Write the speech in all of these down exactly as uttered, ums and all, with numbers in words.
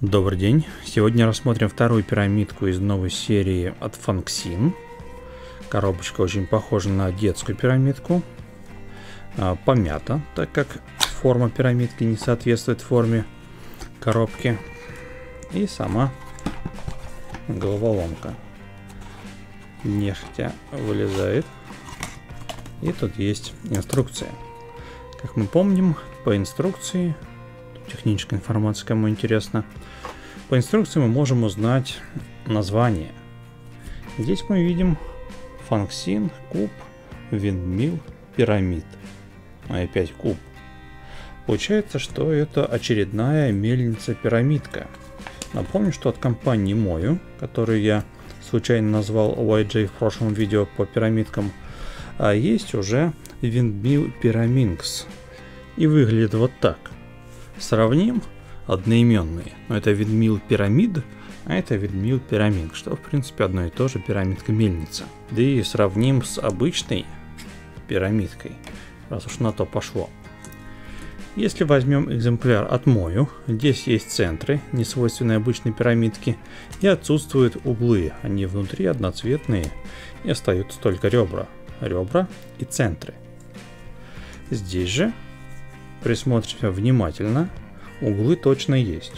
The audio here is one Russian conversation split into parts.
Добрый день. Сегодня рассмотрим вторую пирамидку из новой серии от Funxin. Коробочка очень похожа на детскую пирамидку. Помята, так как форма пирамидки не соответствует форме коробки. И сама головоломка нехотя вылезает. И тут есть инструкция. Как мы помним, по инструкции, техническая информация, кому интересно, по инструкции мы можем узнать название. Здесь мы видим Funxin, куб, Windmill, пирамид. А опять куб. Получается, что это очередная мельница-пирамидка. Напомню, что от компании Moyu, которую я случайно назвал уай джей в прошлом видео по пирамидкам, а есть уже Windmill Pyraminx. И выглядит вот так. Сравним одноименные. Но это Windmill Pyramid, а это Windmill Pyraminx, что в принципе одно и то же, пирамидка-мельница. Да и сравним с обычной пирамидкой, раз уж на то пошло. Если возьмем экземпляр от Moyu, здесь есть центры, не свойственные обычной пирамидке, и отсутствуют углы. Они внутри одноцветные, и остаются только ребра. Ребра и центры. Здесь же, присмотримся внимательно, углы точно есть.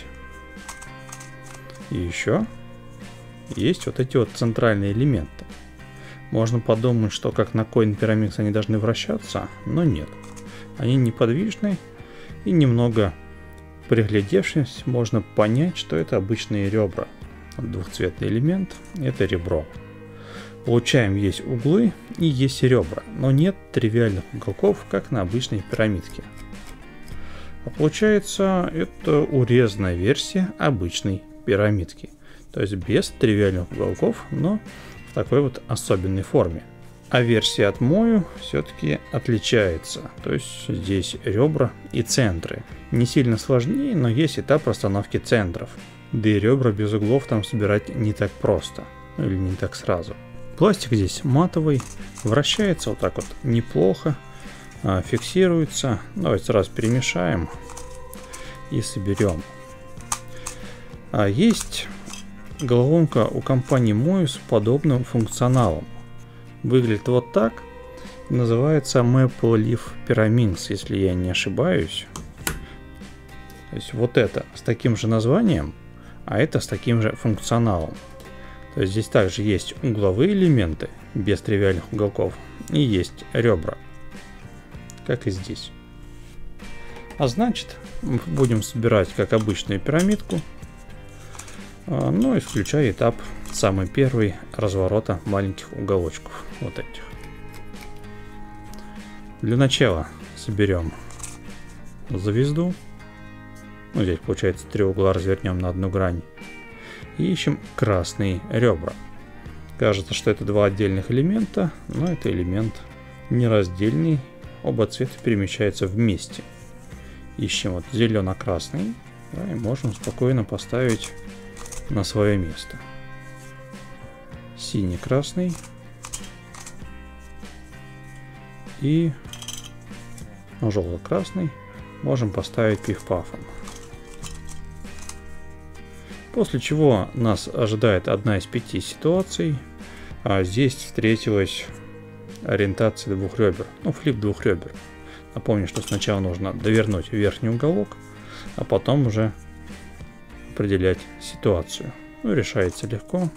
И еще есть вот эти вот центральные элементы. Можно подумать, что как на Coin Pyraminx они должны вращаться, но нет. Они неподвижны, и немного приглядевшись, можно понять, что это обычные ребра. Двухцветный элемент — это ребро. Получаем, есть углы и есть ребра, но нет тривиальных уголков, как на обычной пирамидке. А получается, это урезанная версия обычной пирамидки. То есть без тривиальных уголков, но в такой вот особенной форме. А версия от Moyu все-таки отличается. То есть здесь ребра и центры. Не сильно сложнее, но есть этап расстановки центров. Да и ребра без углов там собирать не так просто. Ну или не так сразу. Пластик здесь матовый, вращается вот так вот неплохо, фиксируется. Давайте сразу перемешаем и соберем. А есть головоломка у компании Moyu с подобным функционалом. Выглядит вот так. Называется Maple Leaf Pyraminx, если я не ошибаюсь. То есть вот это с таким же названием, а это с таким же функционалом. То есть здесь также есть угловые элементы без тривиальных уголков и есть ребра, как и здесь. А значит, мы будем собирать как обычную пирамидку, ну, исключая этап самый первый разворота маленьких уголочков, вот этих. Для начала соберем звезду. Ну, здесь получается три угла развернем на одну грань. И ищем красные ребра. Кажется, что это два отдельных элемента, но это элемент нераздельный. Оба цвета перемещаются вместе. Ищем вот зелено-красный, да, и можем спокойно поставить на свое место. Синий-красный и желто-красный можем поставить пиф-пафом. После чего нас ожидает одна из пяти ситуаций. А здесь встретилась ориентация двух ребер, ну флип двух ребер. Напомню, что сначала нужно довернуть верхний уголок, а потом уже определять ситуацию. Ну, решается легко.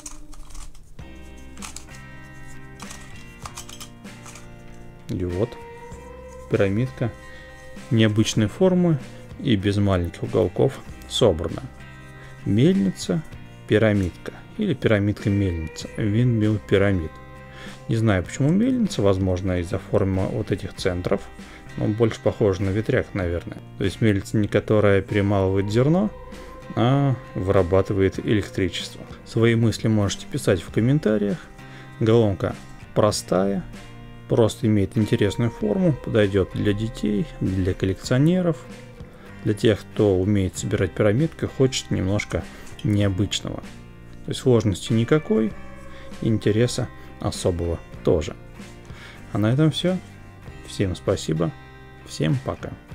И вот пирамидка необычной формы и без маленьких уголков собрана. Мельница, пирамидка или пирамидка-мельница, Windmill Pyramid. Не знаю, почему мельница, возможно, из-за формы вот этих центров, но больше похоже на ветряк, наверное. То есть мельница, не которая перемалывает зерно, а вырабатывает электричество. Свои мысли можете писать в комментариях. Головоломка простая, просто имеет интересную форму, подойдет для детей, для коллекционеров, для тех, кто умеет собирать пирамидку и хочет немножко необычного. То есть сложности никакой, интереса особого тоже. А на этом все. Всем спасибо, всем пока.